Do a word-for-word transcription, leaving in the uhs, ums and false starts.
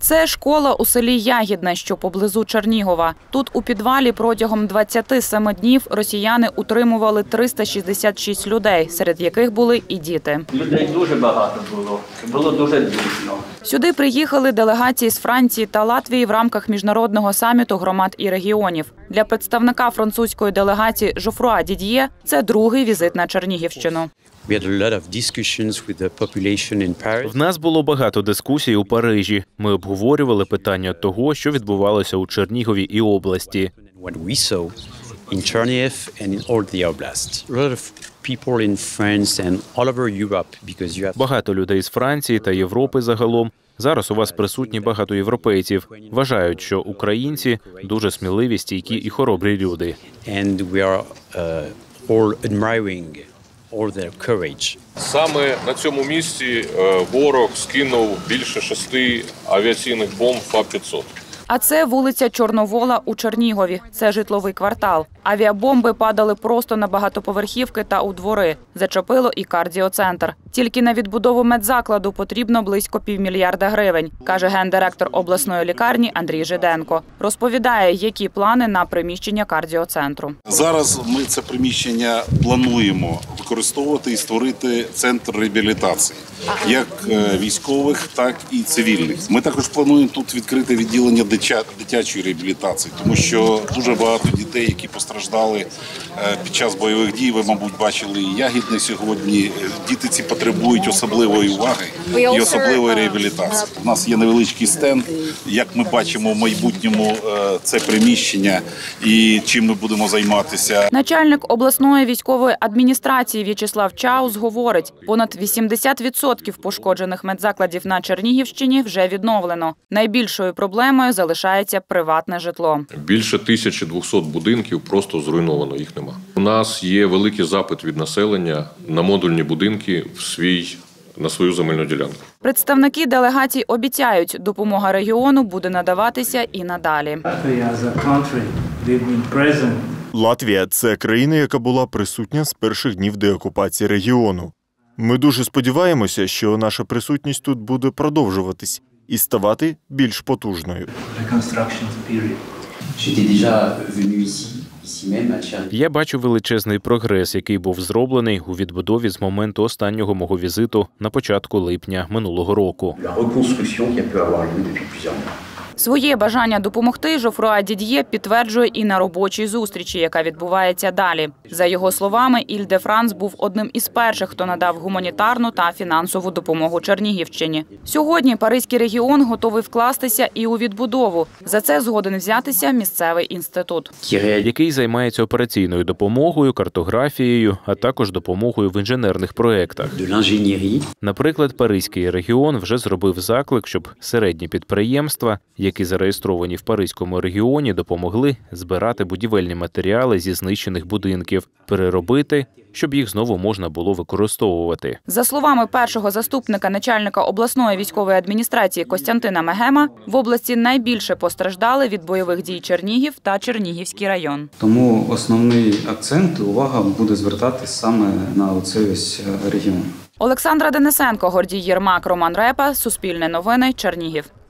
Це школа у селі Ягідне, що поблизу Чернігова. Тут у підвалі протягом двадцяти семи днів росіяни утримували триста шістдесят шість людей, серед яких були і діти. Людей дуже багато було, було дуже душно. Сюди приїхали делегації з Франції та Латвії в рамках міжнародного саміту громад і регіонів. Для представника французької делегації Жофруа Дід'є це другий візит на Чернігівщину. В нас було багато дискусій у Парижі. Ми обговорювали питання того, що відбувалося у Чернігові і області. Багато людей з Франції та Європи загалом. Зараз у вас присутні багато європейців. Вважають, що українці дуже сміливі, стійкі і хоробрі люди. Саме на цьому місці ворог скинув більше шести авіаційних бомб Фа п'ятсот. А це вулиця Чорновола у Чернігові. Це житловий квартал. Авіабомби падали просто на багатоповерхівки та у двори. Зачепило і кардіоцентр. Тільки на відбудову медзакладу потрібно близько півмільярда гривень, каже гендиректор обласної лікарні Андрій Жиденко. Розповідає, які плани на приміщення кардіоцентру. Зараз ми це приміщення плануємо використовувати і створити центр реабілітації, як військових, так і цивільних. Ми також плануємо тут відкрити відділення дитячої реабілітації, тому що дуже багато дітей, які постраждали під час бойових дій, ви, мабуть, бачили і Ягідне сьогодні. Діти ці потребують особливої уваги і особливої реабілітації. У нас є невеличкий стенд, як ми бачимо в майбутньому це приміщення і чим ми будемо займатися. Начальник обласної військової адміністрації В'ячеслав Чаус говорить, понад вісімдесят відсотків пошкоджених медзакладів на Чернігівщині вже відновлено. Найбільшою проблемою залишається приватне житло. Більше тисячі двохсот будинків просто зруйновано, їх нема. У нас є великий запит від населення на модульні будинки в свій, на свою земельну ділянку. Представники делегацій обіцяють, допомога регіону буде надаватися і надалі. Латвія – це країна, яка була присутня з перших днів деокупації регіону. Ми дуже сподіваємося, що наша присутність тут буде продовжуватись і ставати більш потужною. Я бачу величезний прогрес, який був зроблений у відбудові з моменту останнього мого візиту на початку липня минулого року. Своє бажання допомогти Жофруа Дід'є підтверджує і на робочій зустрічі, яка відбувається далі. За його словами, Іль-де-Франс був одним із перших, хто надав гуманітарну та фінансову допомогу Чернігівщині. Сьогодні Паризький регіон готовий вкластися і у відбудову. За це згоден взятися місцевий інститут, який займається операційною допомогою, картографією, а також допомогою в інженерних проєктах. Наприклад, Паризький регіон вже зробив заклик, щоб середні підприємства, які зареєстровані в Паризькому регіоні, допомогли збирати будівельні матеріали зі знищених будинків, переробити, щоб їх знову можна було використовувати. За словами першого заступника начальника обласної військової адміністрації Костянтина Мегема, в області найбільше постраждали від бойових дій Чернігів та Чернігівський район. Тому основний акцент, увага буде звертатись саме на оцей ось регіон. Олександра Денисенко, Гордій Єрмак, Роман Репа, Суспільне новини, Чернігів.